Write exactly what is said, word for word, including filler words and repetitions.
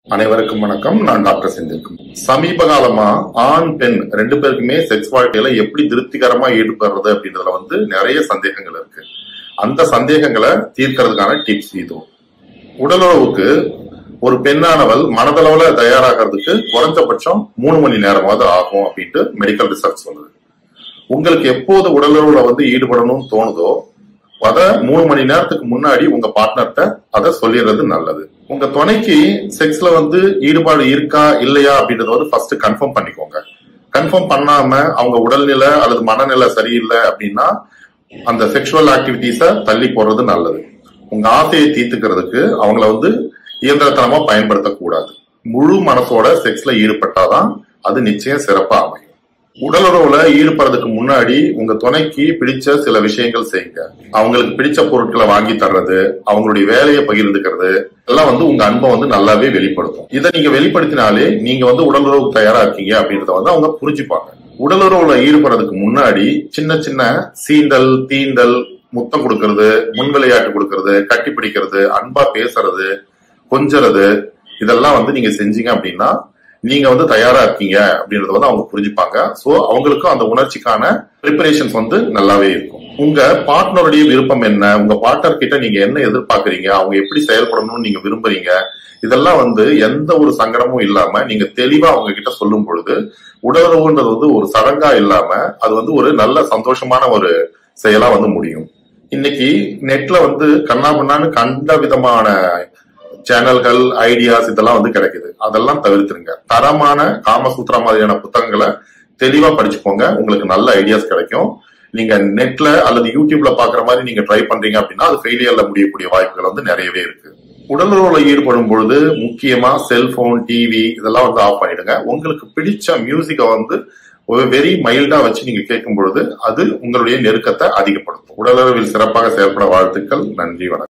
அனைவருக்கும் வணக்கம். நான் டாக்டர் செந்தில்குமார். சமீப காலமா ஆண் பெண் ரெண்டு பேருக்குமே செக்ஸ் வாழ்க்கையில எப்படி திருப்திகரமா ஈடுபடுறது அப்படின்றதுல வந்து நிறைய சந்தேகங்கள் இருக்கு. அந்த சந்தேகங்களை தீர்க்கிறதுக்கான டிப்ஸ் இது. உடலுறவுக்கு ஒரு பெண்ணானவள் மனதளவுல தயாராகிறதுக்கு குறைஞ்சபட்சம் மூணு மணி நேரமாவது ஆகும் அப்படின்ட்டு மெடிக்கல் ரிசர்ச் சொல்லுது. உங்களுக்கு எப்போது உடலுறவுல வந்து ஈடுபடணும்னு தோணுதோ அத மூணு மணி நேரத்துக்கு முன்னாடி உங்க பார்ட்னர்கிட்ட அதை சொல்லிடுறது நல்லது. உங்க துணைக்கு செக்ஸ்ல வந்து ஈடுபாடு இருக்கா இல்லையா அப்படின்றத வந்து ஃபர்ஸ்ட் கன்ஃபார்ம் பண்ணிக்கோங்க. கன்ஃபார்ம் பண்ணாம அவங்க உடல்நிலை அல்லது மனநிலை சரியில்லை அப்படின்னா அந்த செக்ஷுவல் ஆக்டிவிட்டிஸ தள்ளி போடுறது நல்லது. உங்க ஆசையை தீர்த்துக்கிறதுக்கு அவங்கள வந்து இயந்திரத்தனமா பயன்படுத்தக்கூடாது. முழு மனசோட செக்ஸ்ல ஈடுபட்டாதான் அது நிச்சயம் சிறப்பா அமையும். உடலுறவுல ஈடுபடுறதுக்கு முன்னாடி உங்க துணைக்கு பிடிச்ச சில விஷயங்கள் செய்யுங்க. அவங்களுக்கு பிடிச்ச பொருட்களை வாங்கி தர்றது, அவங்களுடைய வேலையை பகிர்ந்துக்கிறது எல்லாம் வந்து உங்க அன்பை வந்து நல்லாவே வெளிப்படுத்தும். இதை நீங்க வெளிப்படுத்தினாலே நீங்க வந்து உடலுறவுக்கு தயாரா இருக்கீங்க அப்படின்றத வந்து அவங்க புரிஞ்சுப்பாங்க. உடலுறவுல ஈடுபடுறதுக்கு முன்னாடி சின்ன சின்ன சீண்டல், தீண்டல், முத்தம் கொடுக்கறது, முன் விளையாட்டு கொடுக்கறது, கட்டி பிடிக்கிறது, அன்பா பேசுறது, கொஞ்சறது இதெல்லாம் வந்து நீங்க செஞ்சீங்க அப்படின்னா நீங்க வந்து தயாரா இருக்கீங்க அப்படின்றத வந்து அவங்க புரிஞ்சுப்பாங்க. சோ அவங்களுக்கும் அந்த உணர்ச்சிக்கான ப்ரிப்பரேஷன்ஸ் வந்து நல்லாவே இருக்கும். உங்க பார்ட்னருடைய விருப்பம் என்ன, உங்க பார்ட்னர் கிட்ட நீங்க என்ன எதிர்பார்க்கறீங்க, அவங்க எப்படி செயல்படணும்னு நீங்க விரும்புறீங்க, இதெல்லாம் வந்து எந்த ஒரு சங்கடமும் இல்லாம நீங்க தெளிவா அவங்க கிட்ட சொல்லும் பொழுது உடலுறவுன்றது வந்து ஒரு சடங்கா இல்லாம அது வந்து ஒரு நல்ல சந்தோஷமான ஒரு செயலா வந்து முடியும். இன்னைக்கு நெட்ல வந்து கண்ணா பண்ணான்னு கண்ட விதமான சேனல்கள், ஐடியாஸ் இதெல்லாம் வந்து கிடைக்குது. அதெல்லாம் தவிர்த்துருங்க. தரமான காமசூத்ரா மாதிரியான புத்தகங்களை தெளிவா படிச்சுக்கோங்க. உங்களுக்கு நல்ல ஐடியாஸ் கிடைக்கும். நீங்க நெட்ல அல்லது யூடியூப்ல பாக்குற மாதிரி நீங்க ட்ரை பண்றீங்க அப்படின்னா அது ஃபெயிலியர்ல முடியக்கூடிய வாய்ப்புகள் வந்து நிறையவே இருக்கு. உடலுறவுல ஈடுபடும் பொழுது முக்கியமா செல்போன், டிவி இதெல்லாம் வந்து ஆஃப் பண்ணிடுங்க. உங்களுக்கு பிடிச்ச மியூசிக்கை வந்து ஒரு வெரி மைல்டா வச்சு நீங்க கேட்கும் பொழுது அது உங்களுடைய நெருக்கத்தை அதிகப்படுத்தும். உடலுறவில் சிறப்பாக செயல்பட வாழ்த்துக்கள். நன்றி, வணக்கம்.